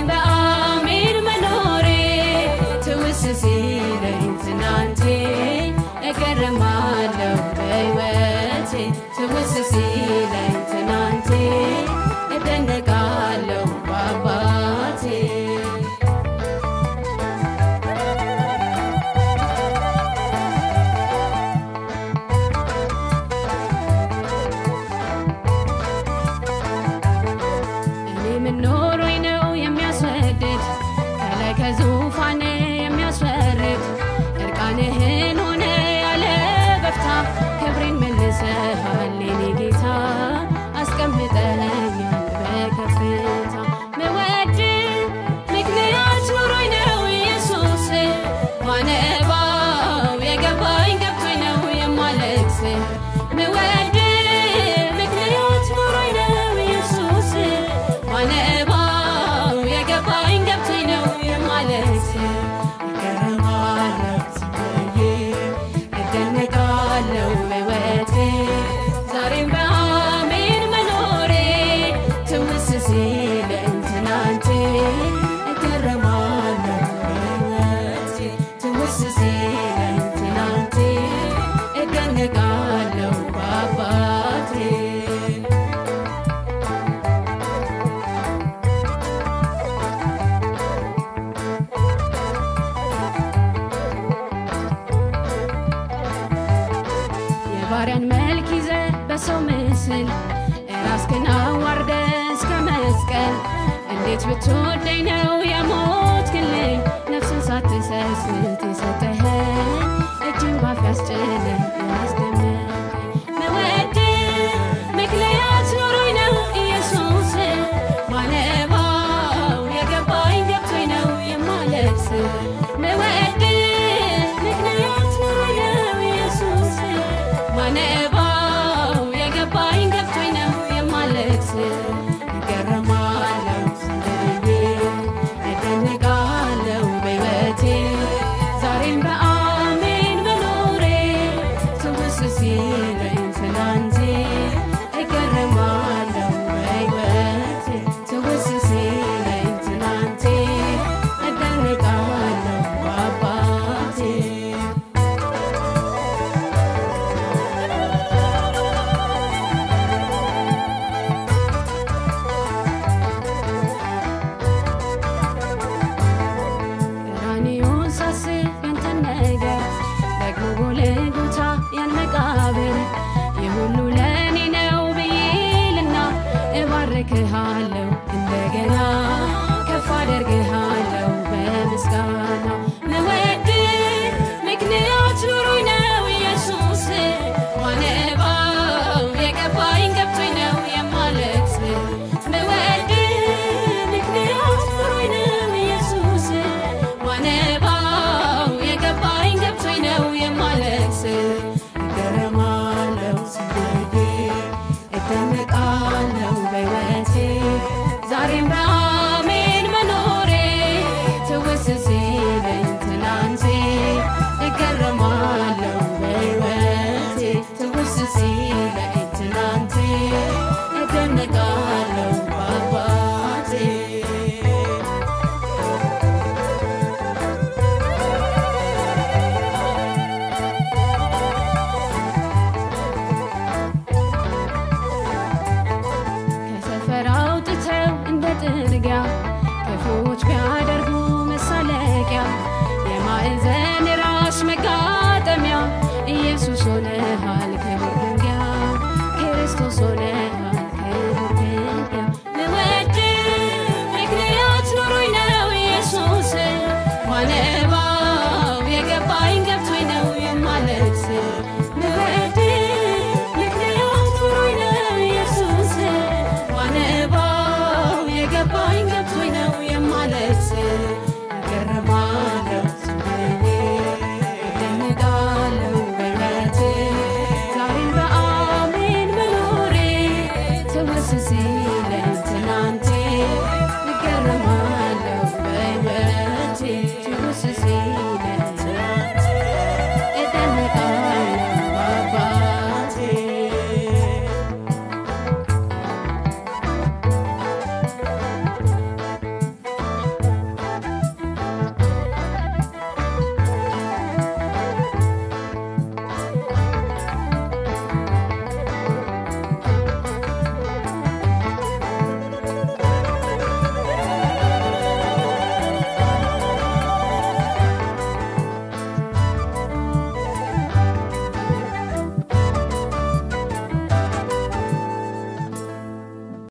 ዛሬም በአሜን መኖሬ ትውስ ሲለኝ ትናንቴ እገረማለሁ በሕይወቴ ትውስ ሲለኝ ትናንቴ እደነቃለሁ በአባቴ እኔ ምኖሮኝ ነው የሚያስወድድ ከላይ ከዙፋን የሚያስወርድ እርቃንህን ሆነ ያለ በፍታ ክብሬን መልሰሃል የኔ ጌታ አስቀምጠኛል በከፍታ መወድ ምክንያት ኖሮኝ ነው ኢየሱስ ማነባው የገባኝ ገብቶኝ ነው የማለቅስ መወድ ምክንያት ኖሮኝ ነው ኢየሱስ ማነባው የገባኝ ገብቶኝ ነው የማለቅስ እገረማለሁ ስንዬ እደነቃለሁ በሕይወቴ ዛሬም በአሜን መኖሬ ትውስ ሲለኝ ትናንቴ እገረማለሁ በሕይወቴ ትውስ ሲለኝ ትናንቴ እደነቃለሁ በአባቴ የባሪያን መልክ ይዘህ በሰው ምስል ራስህን አዋርደህ እስከ መስቀል እንዴት ብትወደኝ ነው የሞትክልኝ ነፍስን ሳትሰስት የሰጠኸኝ እጅን ባፍ ያስጭነህ ያስደመመኝ መወድ ምክንያት ኖሮኝ ነው ኢየሱስ ማነባው የገባኝ ገብቶኝ ነው የማለቅስ መወድ ምክንያት ኖሮኝ ነው ኢየሱስ ማነባው የገባኝ ገብቶኝ ነው የማለቅስ እገረማለሁ ስንዬ እደነቃለሁ በሕይወቴ ዛሬም በአሜን መኖሬ ትውስ ሲለኝ ትናንቴ እገረማለሁ በሕይወቴ ትውስ ሲለኝ ትናንቴ እደነቃለሁ በአባቴ ቀራንዮን ሳስብ ያንተን ነገር ደግሞ ጎልጎታ ያን መቃብር የሁሉ ለእኔ ነው ብዬልና እባርክሃለሁ እንደገና ከፍ አደርግሃለሁ በምስጋና መወድ ምክንያት ኖሮኝ ነው ኢየሱስ ማነባው የገባኝ ገብቶኝ ነው የማለቅስ መወድ ምክንያት ኖሮኝ ነው ኢየሱስ ማነባው የገባኝ ገብቶኝ ነው የማለቅስ እገረማለሁ ስንዬ እደነቃለሁ በሕይወቴ ዛሬም በአሜን መኖሬ ትውስ ሲለኝ ትናንቴ እገረማለሁ በሕይወቴ ትውስ ሲለኝ ትናንቴ እደነቃለሁ በአባቴ ከሰፈር አውጥተው እንደ ጥርጊያ ክፉዎች ቢያደርጉ መሳለቂያ የማዕዘን